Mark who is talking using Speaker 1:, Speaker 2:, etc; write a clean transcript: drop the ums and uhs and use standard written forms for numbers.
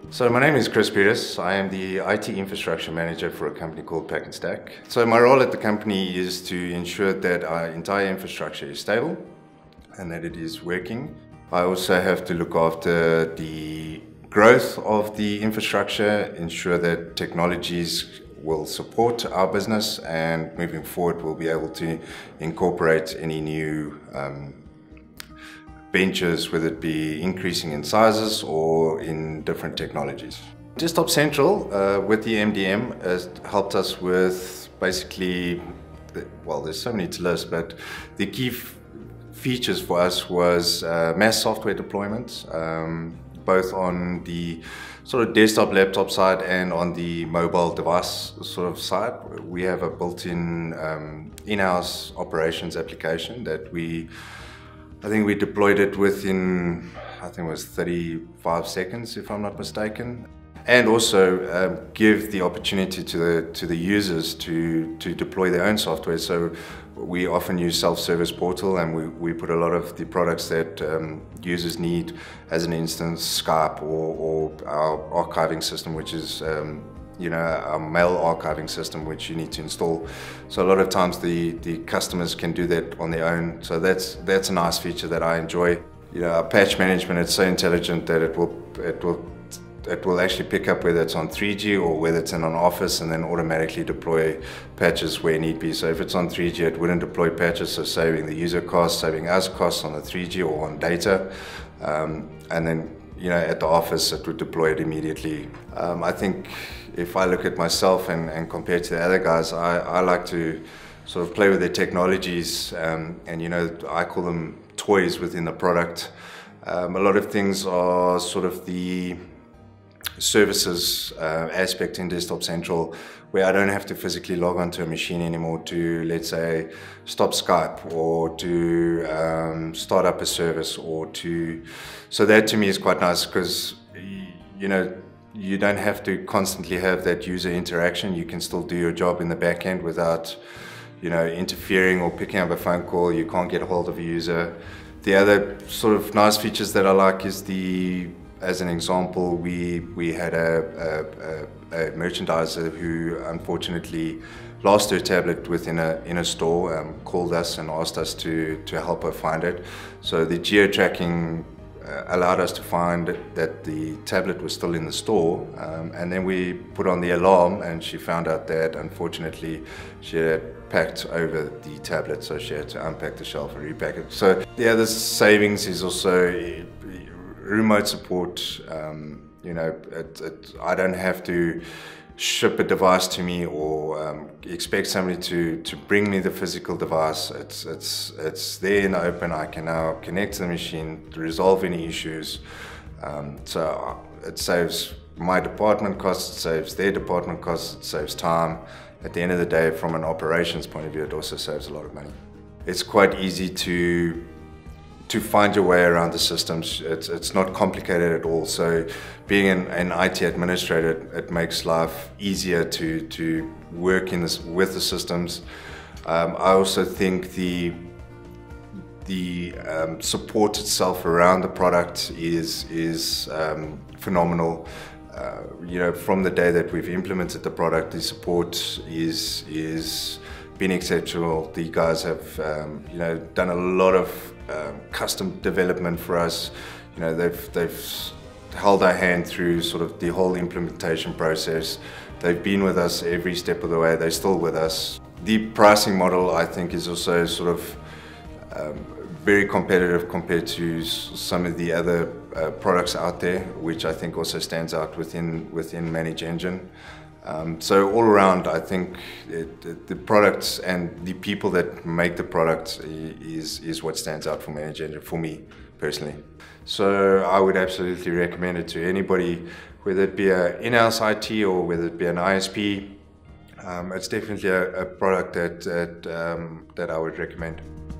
Speaker 1: So my name is Pieters. I am the IT infrastructure manager for a company called PacknStack. So my role at the company is to ensure that our entire infrastructure is stable and that it is working. I also have to look after the growth of the infrastructure, ensure that technologies will support our business, and moving forward we'll be able to incorporate any new ventures, whether it be increasing in sizes or in different technologies. Desktop Central with the MDM has helped us with basically, well, there's so many to list, but the key features for us was mass software deployment, both on the sort of desktop laptop side and on the mobile device sort of side. We have a built-in in-house operations application that I think we deployed it within, I think it was 35 seconds, if I'm not mistaken. And also give the opportunity to the users to deploy their own software. So we often use self-service portal, and we put a lot of the products that users need, as an instance, Skype or our archiving system, which is our mail archiving system, which you need to install. So a lot of times the customers can do that on their own. So that's a nice feature that I enjoy. Our patch management, it's so intelligent that it will actually pick up whether it's on 3G or whether it's in an office, and then automatically deploy patches where need be. So if it's on 3G, it wouldn't deploy patches, so saving the user costs, saving us costs on the 3G or on data. And then at the office, it would deploy it immediately. I think if I look at myself and compare to the other guys, I like to sort of play with the technologies, and I call them toys within the product. A lot of things are sort of the services aspect in Desktop Central, where I don't have to physically log onto a machine anymore to, let's say, stop Skype or to start up a service, so that to me is quite nice, because you don't have to constantly have that user interaction. You can still do your job in the back end without interfering or picking up a phone call. You can't get a hold of a user. The other sort of nice features that I like is as an example, we had a merchandiser who unfortunately lost her tablet in a store, called us and asked us to help her find it. So the geotracking allowed us to find that the tablet was still in the store, and then we put on the alarm, and she found out that unfortunately she had packed over the tablet, so she had to unpack the shelf and repack it. So the other savings is also remote support. I don't have to ship a device to me or expect somebody to bring me the physical device. It's there in the open. I can now connect to the machine to resolve any issues. So it saves my department costs, it saves their department costs, it saves time. At the end of the day, from an operations point of view, it also saves a lot of money. It's quite easy to find your way around the systems. It's not complicated at all. So being an IT administrator, it makes life easier to work with the systems. I also think the support itself around the product is phenomenal. From the day that we've implemented the product, the support is been exceptional. The guys have done a lot of custom development for us. They've held our hand through sort of the whole implementation process. They've been with us every step of the way. They're still with us. The pricing model, I think, is also sort of very competitive compared to some of the other products out there, which I think also stands out within ManageEngine. So all around, I think the products and the people that make the product is what stands out for ManageEngine, for me personally. So I would absolutely recommend it to anybody, whether it be an in-house IT or whether it be an ISP. It's definitely a product that I would recommend.